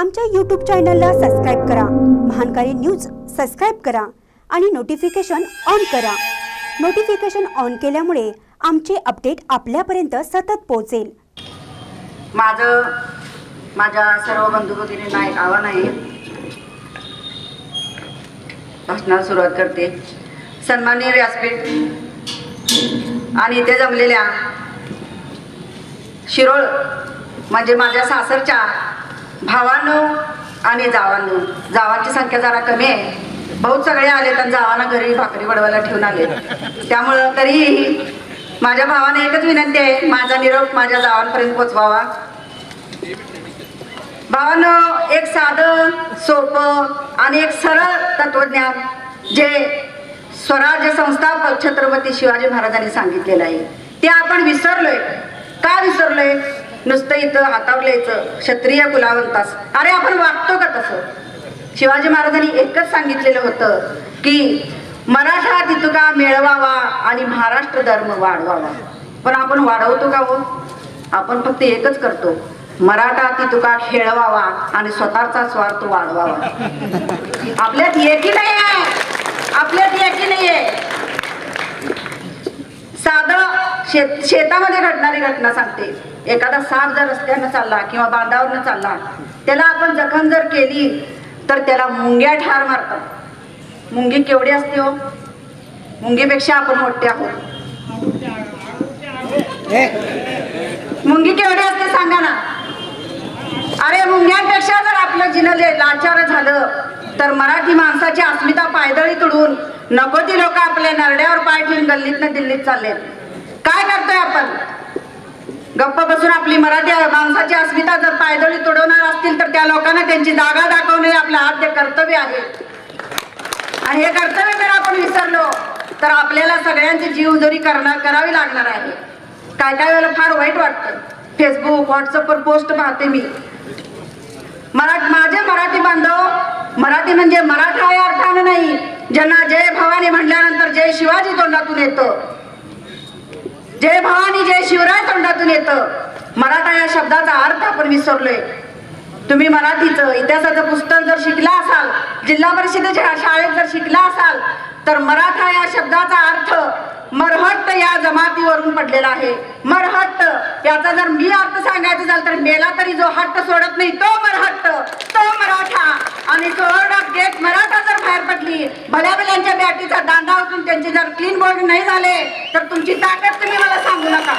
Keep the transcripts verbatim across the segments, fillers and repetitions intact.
आमच्या यूट्यूब चॅनलला सबस्क्राईब करा, महानकारी न्यूज सबस्क्राईब करा आणि नोटिफिकेशन ऑन करा। नोटिफिकेशन ऑन केल्यामुळे आमचे अपडेट आपल्यापर्यंत सतत पोहोचेल। माझं माझ्या सर्व बंधू भगिनींना एक आव्हान आहे। भाषणाला सुरुवात करते। सन्माननीय व्यासपीठ आणि इथे जमलेल्या शिरोळ म्हणजे माझ्या सासरच्या भावांनो आणि जावांनो, जावांची संख्या जरा कमी आहे, बहुत सगळे आले तर जावांना घरी भाकरी बडवायला ठेवून आले, त्यामुळं तरी माझ्या भावाने एकच विनंती आहे, माझा निरोप माझ्या जावांपर्यंत पोचवावा। भावांनो, एक साधं सोपं आणि एक सरळ तत्वज्ञान जे स्वराज्य संस्थापक छत्रपती शिवाजी महाराजांनी सांगितलेलं आहे ते आपण विसरलोय। का विसरलोय? नुसतं इथं हातावर लिहायचं क्षत्रिय कुलावंतास, अरे आपण वागतो का तसं? शिवाजी महाराजांनी एकच सांगितलेलं होतं की मराठा तितुका मिळवावा आणि महाराष्ट्र धर्म वाढवावा, पण आपण वाढवतो का हो? आपण फक्त एकच करतो, मराठा तितुका खेळवावा आणि स्वतःचा स्वार्थ वाढवावा। आपल्यात एकी नाही आहे, आपल्यात एकी नाही आहे। साधं शेत शेतामध्ये घडणारी घटना सांगते। एखादा साप जर रस्त्यानं चालला किंवा बांधावरनं चालला, त्याला आपण जखम जर केली तर त्याला मुंग्या ठार मारतात। मुंगी केवढी असते हो? मुंगीपेक्षा आपण मोठे आहोत। मुंगी केवढी असते सांगा ना? अरे मुंग्यांपेक्षा जर आपलं जिनले लाचार झालं तर मराठी माणसाची अस्मिता पायदळी तुडून नको ती लोक आपल्या नरड्यावर पाय ठेवून गल्लीतनं दिल्लीत चाललेत। काय करतोय आपण? गप्प बसून आपली मराठी माणसाची अस्मिता जर पायदळी तुडवणार असतील तर त्या लोकांना त्यांची जागा दाखवणे आपलं आद्य कर्तव्य आहे। आणि हे कर्तव्य जर आपण विसरलो तर आपल्याला सगळ्यांची जीवजोरी करणार करावी लागणार आहे। काय काय वेळेला फार वाईट वाटतं, फेसबुक व्हॉट्सअपवर पोस्ट पाहते मी, मराठी माझे मराठी बांधव, मराठी म्हणजे मराठा या अर्थाने नाही, ज्यांना जय भवानी म्हटल्यानंतर जय शिवाजी तोंडातून येतं, जय भवानी जय शिवराय तोंडातून येतं। मराठा या शब्दाचा अर्थ आपण विसरलोय। तुम्ही मराठीचं इतिहासाचं पुस्तक जर शिकला असाल, जिल्हा परिषदेच्या शाळेत जर शिकला असाल तर मराठा या शब्दाचा अर्थ मरहट्ट या जमातीवरून पडलेला आहे। मरहट्ट याचा जर मी अर्थ सांगायचा झाला तर मेला तरी जो हट्ट सोडत नाही तो मरहट्ट, तो मराठा। आणि चोरडात गेट मराठा जर बाहेर पडली, भल्या भल्यांच्या बॅटीचा दांडा उचलून त्यांचे जर क्लीन बोर्ड नाही झाले तर तुमची ताकद तुम्ही मला सांगू नका।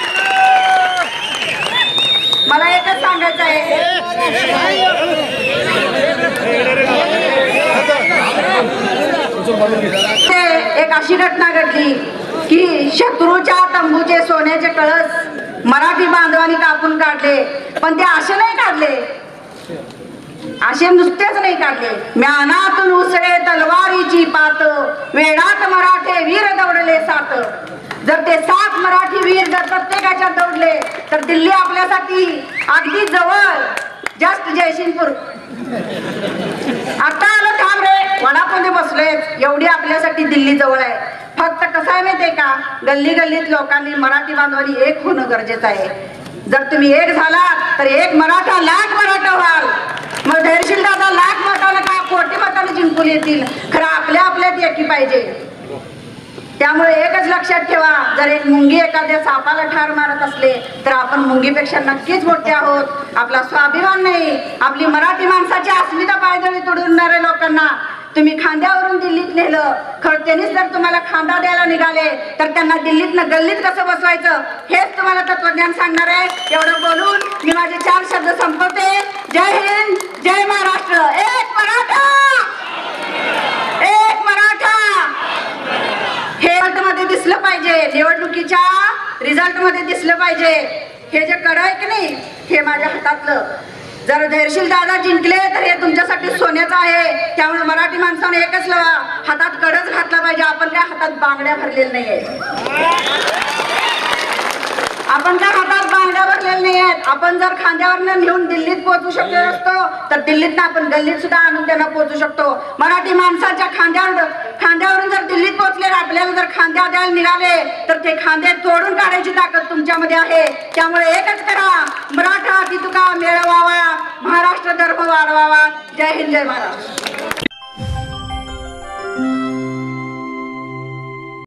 मला एकच सांगायचं आहे, एक अशी घटना घडली की शत्रूच्या तंबूचे सोन्याचे कळस मराठी बांधवांनी कापून काढले, पण ते असे नाही काढले, असे नुसतेच नाही काढले। म्यानातून उसळे तलवारीची पात, वेडात मराठे वीर दौडले सात। जर ते सात मराठी वीर जर प्रत्येकाच्या दौडले तर दिल्ली आपल्यासाठी अगदी जवळ, जस्ट जयसिंगपूर। आता आलो थांब रे, वडापावने बसलोय, एवढी आपल्यासाठी दिल्ली जवळ आहे। फक्त कसं आहे माहितीये का, गल्ली गल्लीत लोकांनी मराठी बांधवांनी एक होणं गरजेचं आहे। जर तुम्ही एक झालात तर एक मराठा लाख मराठा व्हाल, मग धैर्यशील दादा लाख मतानं का कोटी मतानं जिंकून येतील, खरं आपल्या आपल्यात एकी पाहिजे। त्यामुळे एकच लक्षात ठेवा, जर एक मुंगी एखाद्या सापाला ठार मारत असले तर आपण मुंगीपेक्षा नक्कीच मोठे आहोत। आपला स्वाभिमान नाही, आपली मराठी माणसाची अस्मिता पायदळी तुडवणाऱ्या लोकांना तुम्ही खांद्यावरून दिल्लीत नेलं, खरं त्यांनीच जर तुम्हाला खांदा द्यायला निघाले तर त्यांना दिल्लीतनं गल्लीत कसं बसवायचं हेच तुम्हाला तत्वज्ञान सांगणार आहे। एवढं बोलून मी माझे चार शब्द संपवते। जय हिंद, जय महाराष्ट्र। एक मराठा, एक मराठा हे मध्ये दिसलं पाहिजे, निवडणुकीच्या रिझल्ट मध्ये दिसलं पाहिजे। हे जे कराय की नाही हे माझ्या हातातलं, जर धैर्यशील दादा जिंकले तर हे तुमच्यासाठी सोन्याचं आहे। त्यामुळे मराठी माणसाने एकच हातात कडच घातला पाहिजे, आपण काय हातात बांगड्या भरलेल्या नाहीये, आपण काय हातात बांगड्या भरलेल्या नाही आहेत। आपण जर खांद्यावरनं नेऊन दिल्लीत पोहोचू शकलो असतो तर दिल्लीत आपण गल्लीत सुद्धा आणून त्यांना पोहोचू शकतो. मराठी माणसाच्या खांद्यावर खांद्यावरून जर दिल्लीत पोहोचले, आपल्याला जर खांद्या द्यायला निघाले तर ते खांदे तोडून काढायची ताकद तुमच्यामध्ये आहे. त्यामुळे एकच करा, मराठा तितुका मिळवावा, महाराष्ट्र धर्म वाढवावा. जय हिंद, जय महाराष्ट्र.